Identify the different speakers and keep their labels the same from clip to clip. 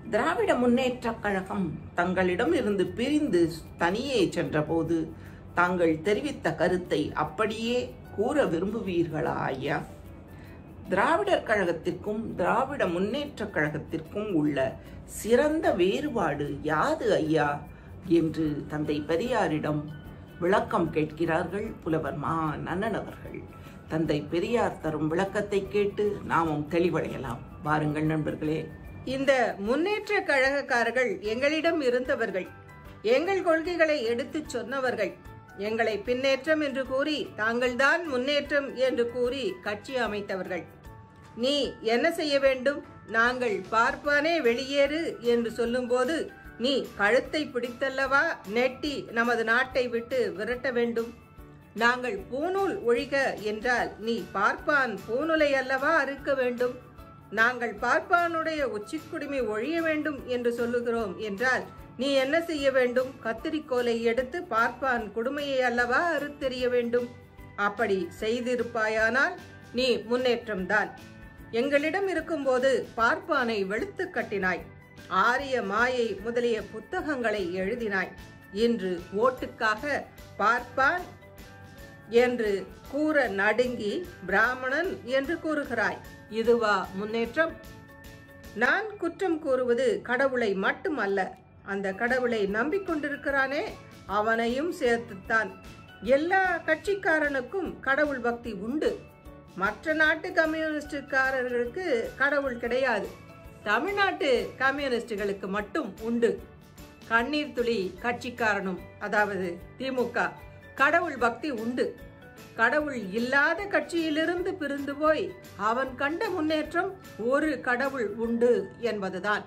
Speaker 1: திராவிட முன்னேற்றக் கழகம் தங்களிடம் இருந்து பிரிந்து தனியே சென்றபோது தாங்கள் தெரிவித்த கருத்தை அப்படியே கூற விரும்புவீர்களா ஐயா? திராவிடர் கழகத்திற்கும் திராவிட முன்னேற்றக் கழகத்திற்கும் உள்ள சிறந்த வேறுபாடு யாது ஐயா என்று தந்தை பெரியாரிடம் விளக்கம் கேட்கிறார்கள் புலவர் மா நன்னன் அவர்கள். தந்தை பெரியார் தரும் விளக்கத்தை கேட்டு நாமும் தெளிவடையலாம். வாருங்கள் நண்பர்களே.
Speaker 2: இந்த முன்னேற்ற கழகக்காரர்கள் எங்களிடம் இருந்தவர்கள், எங்கள் கொள்கைகளை எடுத்துச் சொன்னவர்கள். எங்களை பின்னேற்றம் என்று கூறி தாங்கள்தான் முன்னேற்றம் என்று கூறி கட்சி அமைத்தவர்கள். நீ என்ன செய்ய வேண்டும்? நாங்கள் பார்ப்பானே வெளியேறு என்று சொல்லும்போது நீ கழுத்தை பிடித்தல்லவா நெட்டி நமது நாட்டை விட்டு விரட்ட வேண்டும். நாங்கள் பூநூல் ஒழிக என்றால் நீ பார்ப்பான் பூநூலை அல்லவா அறுக்க வேண்டும். நாங்கள் பார்ப்பானுடைய உச்சிக்குடுமி ஒழிய வேண்டும் என்று சொல்லுகிறோம் என்றால் நீ என்ன செய்ய வேண்டும்? கத்திரிக்கோலை எடுத்து பார்ப்பான் குடுமையை அல்லவா அறுத்தெறிய வேண்டும். அப்படி செய்திருப்பாயானால் நீ முன்னேற்றம்தான். எங்களிடம் இருக்கும்போது பார்ப்பானை வெளுத்து கட்டினாய், ஆரிய மாயை முதலிய புத்தகங்களை எழுதினாய். இன்று ஓட்டுக்காக பார்ப்பான் என்று கூற நடுங்கி பிராமணன் என்று கூறுகிறாய். இதுவா முன்னேற்றம்? நான் குற்றம் கூறுவது கடவுளை மட்டுமல்ல, அந்த கடவுளை நம்பிக்கொண்டிருக்கிறானே அவனையும் சேர்த்துத்தான். எல்லா கட்சிக்காரனுக்கும் கடவுள் பக்தி உண்டு. மற்ற நாட்டு கம்யூனிஸ்டுக்காரர்களுக்கு கடவுள் கிடையாது. தமிழ்நாட்டு கம்யூனிஸ்டுகளுக்கு மட்டும் உண்டு. கண்ணீர் துளி கட்சிக்காரனும், அதாவது திமுக, கடவுள் பக்தி உண்டு. கடவுள் இல்லாத கட்சியிலிருந்து பிரிந்து போய் அவன் கண்ட முன்னேற்றம் ஒரு கடவுள் உண்டு என்பதுதான்.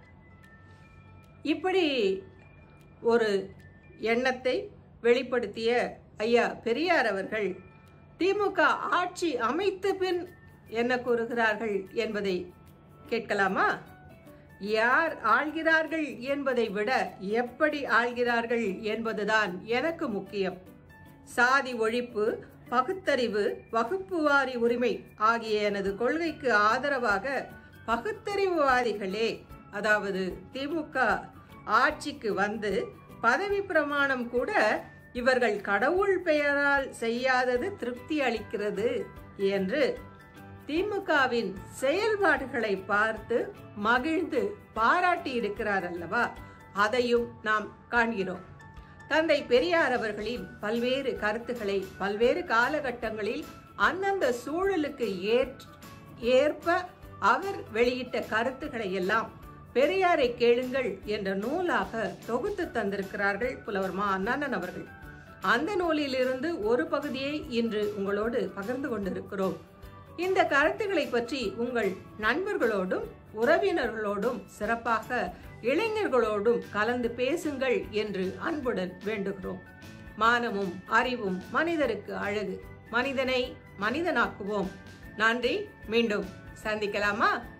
Speaker 2: இப்படி ஒரு எண்ணத்தை வெளிப்படுத்திய ஐயா பெரியார் அவர்கள் திமுக ஆட்சி அமைத்த பின் என்ன கூறுகிறார்கள் என்பதை கேட்கலாமா? யார் ஆள்கிறார்கள் என்பதை விட எப்படி ஆள்கிறார்கள் என்பதுதான் எனக்கு முக்கியம். சாதி ஒழிப்பு, பகுத்தறிவு, வகுப்புவாரி உரிமை ஆகிய எனது கொள்கைக்கு ஆதரவாக பகுத்தறிவுவாதிகளே, அதாவது திமுக ஆட்சிக்கு வந்து பதவி பிரமாணம் கூட இவர்கள் கடவுள் பெயரால் செய்யாதது திருப்தி அளிக்கிறது என்று திமுகவின் செயல்பாடுகளை பார்த்து மகிழ்ந்து பாராட்டி இருக்கிறார் அல்லவா? அதையும் நாம் காண்கிறோம். தந்தை பெரியார் அவர்களின் பல்வேறு கருத்துக்களை பல்வேறு காலகட்டங்களில் அந்தந்த சூழலுக்கு ஏற்ப அவர் வெளியிட்ட கருத்துக்களை எல்லாம் பெரியாரை கேளுங்கள் என்ற நூலாக தொகுத்து தந்திருக்கிறார்கள் புலவர் மா நன்னன் அவர்கள். அந்த நூலிலிருந்து ஒரு பகுதியை இன்று உங்களோடு பகிர்ந்து கொண்டிருக்கிறோம். இந்த கருத்துக்களை பற்றி உங்கள் நண்பர்களோடும் உறவினர்களோடும் சிறப்பாக இளைஞர்களோடும் கலந்து பேசுங்கள் என்று அன்புடன் வேண்டுகிறோம். மானமும் அறிவும் மனிதருக்கு அழகு. மனிதனை மனிதனாக்குவோம். நன்றி. மீண்டும் சந்திக்கலாமா?